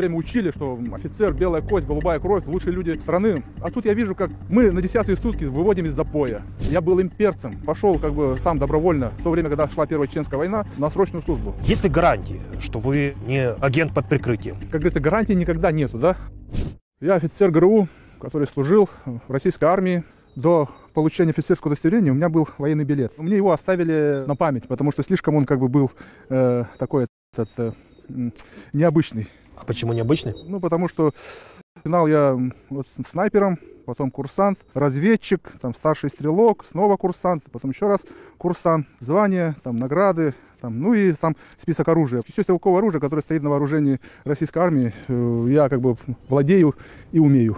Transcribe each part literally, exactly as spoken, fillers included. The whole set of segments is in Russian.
время учили, что офицер, белая кость, голубая кровь, лучшие люди страны. А тут я вижу, как мы на десятые сутки выводим из запоя. Я был имперцем, пошел как бы сам добровольно, в то время, когда шла Первая Чеченская война, на срочную службу. Есть ли гарантии, что вы не агент под прикрытием? Как говорится, гарантий никогда нету, да? Я офицер ГРУ, который служил в российской армии. До получения офицерского удостоверения у меня был военный билет. Мне его оставили на память, потому что слишком он как бы был э, такой этот, э, необычный. А почему необычный? Ну, потому что начинал я вот снайпером, потом курсант, разведчик, там старший стрелок, снова курсант, потом еще раз курсант, звания, там награды, там, ну и там список оружия. Все стрелковое оружие, которое стоит на вооружении российской армии, э, я как бы владею и умею.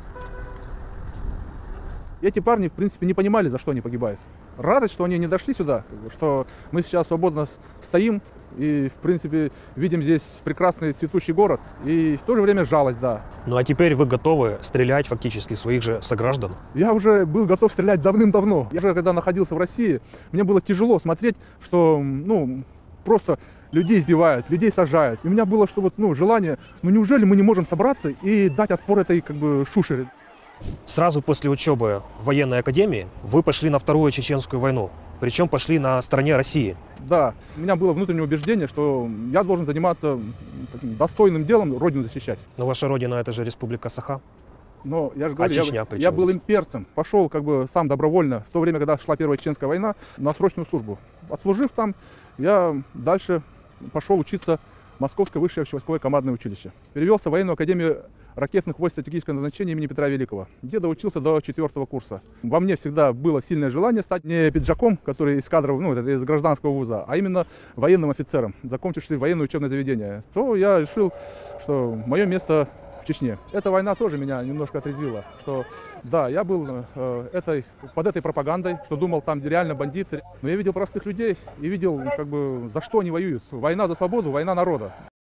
Эти парни, в принципе, не понимали, за что они погибают. Радость, что они не дошли сюда, что мы сейчас свободно стоим и, в принципе, видим здесь прекрасный цветущий город. И в то же время жалость, да. Ну а теперь вы готовы стрелять фактически своих же сограждан? Я уже был готов стрелять давным-давно. Я же, когда находился в России, мне было тяжело смотреть, что, ну, просто людей избивают, людей сажают. И у меня было, что вот, ну, желание, ну неужели мы не можем собраться и дать отпор этой, как бы, шушере? Сразу после учебы в военной академии вы пошли на Вторую Чеченскую войну, причем пошли на стороне России. Да, у меня было внутреннее убеждение, что я должен заниматься таким достойным делом, родину защищать. Но ваша родина — это же Республика Саха. Но я же говорю, а Чечня, я, я был имперцем, пошел как бы сам добровольно, в то время, когда шла Первая Чеченская война, на срочную службу. Отслужив там, я дальше пошел учиться в Московское высшее общевойсковое командное училище. Перевелся в военную академию ракетных войск стратегического назначения имени Петра Великого, где доучился до четвертого курса. Во мне всегда было сильное желание стать не пиджаком, который из кадров, ну, из гражданского вуза, а именно военным офицером, закончивший военное учебное заведение. То я решил, что мое место в Чечне. Эта война тоже меня немножко отрезвила, что да, я был э, этой, под этой пропагандой, что думал, там реально бандиты, но я видел простых людей и видел, как бы, за что они воюют. Война за свободу, война народа.